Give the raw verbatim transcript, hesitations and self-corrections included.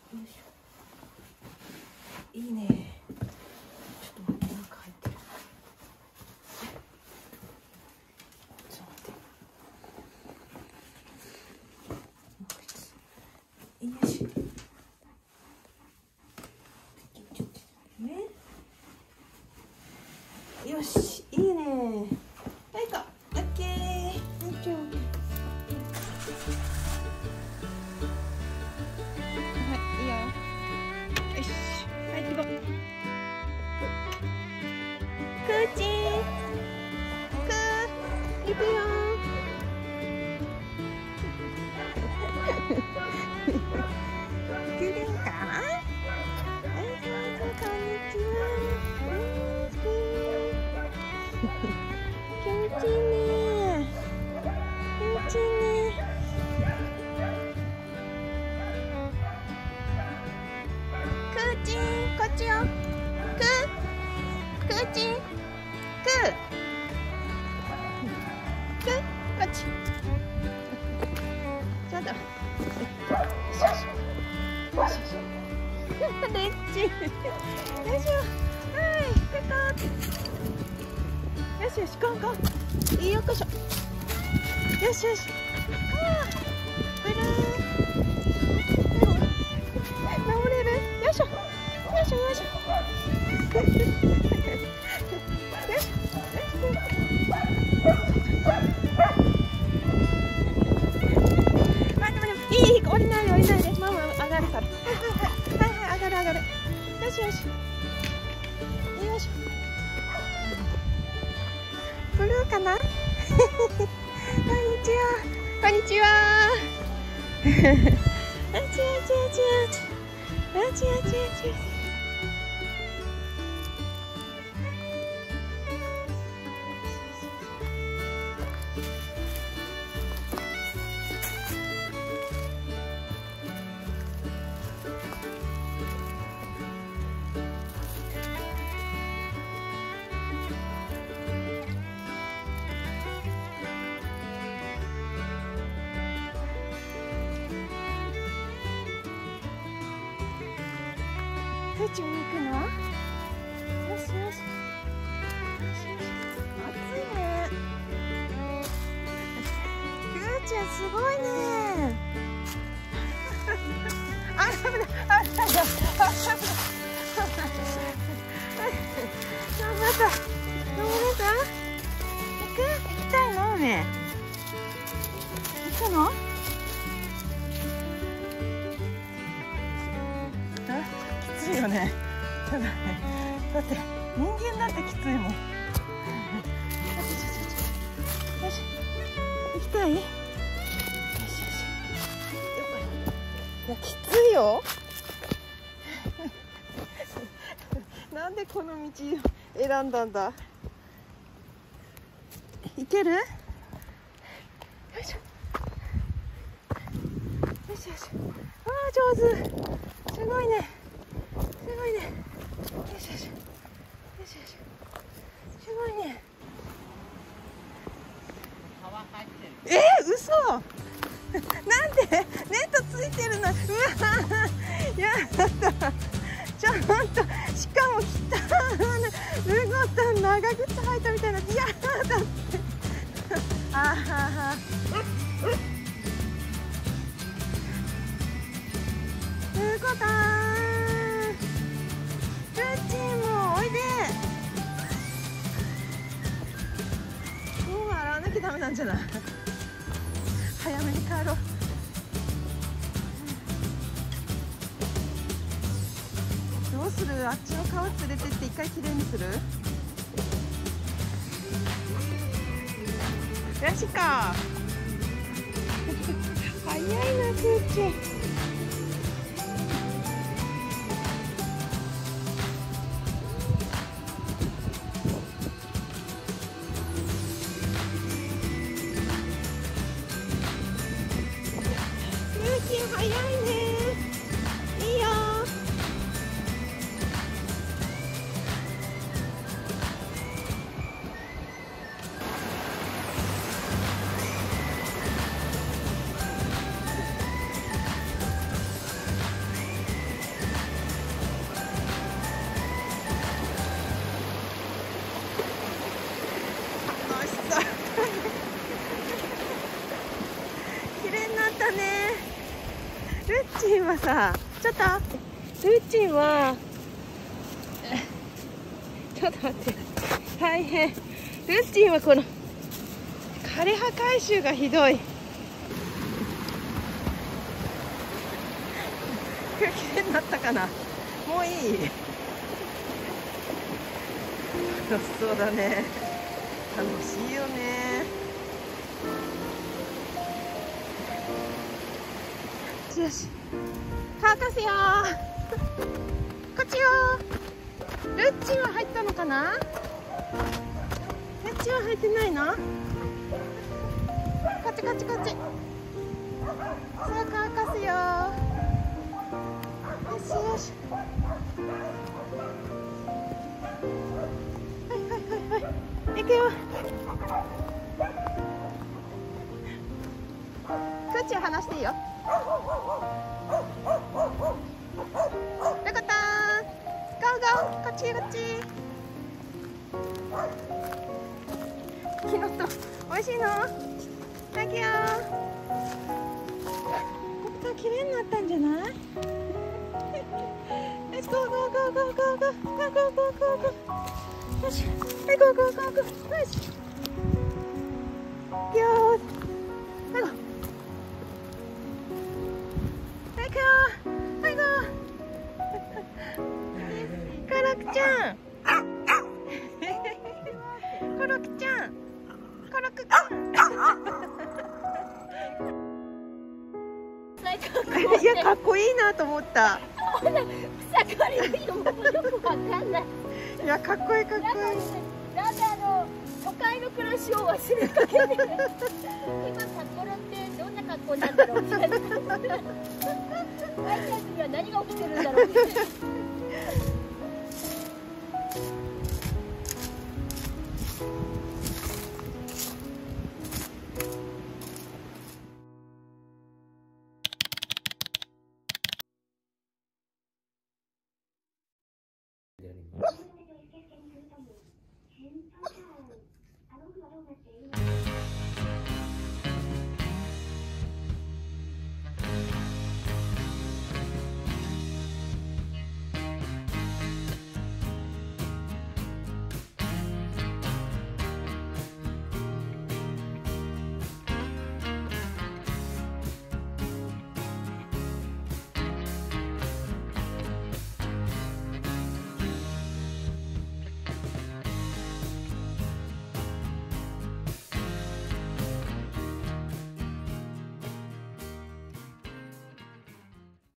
よいしょ。いいね。ちょっと待って、なんか入ってる。ちょっと待って。よいしょ。ね。よし、いいね。はいか、オッケー。オッケーオッケー。よしよし、コンコン、いいよこしょ。よしよし。ああ、ブルー。登れる。よいしょ。よいしょよいしょ。よいしょ。あ、でもでも、いいいい、降りないで降りないで、ママ上がるから。はいはいはいはい、上がる上がる。よしよし。よいしょ。ブルーかな。こんにちは。こんにちは。あちあちあちあち。あちあちあち。空中に行くの？よしよし。よしよし。暑いね。空中すごいね。あ、危ない。あ、危ない。あ、危ない。頑張った。登れた？行く？行きたいの？ね。行くの？きついよね。ただね、だって人間だってきついもん。よし、行きたい？よしよし。いや、きついよ。なんでこの道選んだんだ。行ける？よいしょ。よしよし。ああ、上手。すごいね。すごいね。よしよし。よしよし。すごいね。えー、嘘。なんでネットついてるの。うわやだ。ちょっと、しかも汚い。ルゴタン長靴履いたみたいな。やだって。あはは。ルゴタン。ルッチーもおいで。もう洗わなきゃダメなんじゃない？早めに帰ろう。どうする？あっちの川連れてって一回きれいにする？よしか。早いな、クーチ。早いね。いいよ。 はさ、ちょっとルッチンはちょっと待って、大変。ルッチンはこの枯葉回収がひどい。きれいになったかな。もういい。楽しそうだね。楽しいよね。よし、乾かすよ。こっちよ。ルッチンは入ったのかな。ルッチンは入ってないの。こっちこっちこっち。さあ乾かすよ。よしよし。はいはいはいはい。行くよ。ルッチン離していいよ。よかったー。ゴーゴー。こっちこっち。キノット美味しいの。はい、行くよ。本当綺麗になったんじゃない？よし、ゴーゴーゴーゴーゴーゴーゴーゴーゴーゴーゴー。よし、はい、ゴーゴーゴーゴー。よし。行くよー。はい、ゴー。はい、行くよー。はい、ゴー。コロクちゃん。コロクちゃん。コロクくん。いや、かっこいいなと思った。 草刈りのもよくわかんない。 いや、かっこいいかっこいい。 なんであの都会の暮らしを忘れかけて、今札幌ってどんな格好なんだろうみたいな。アイチャーズには何が起きてるんだろうみたいな。 であります。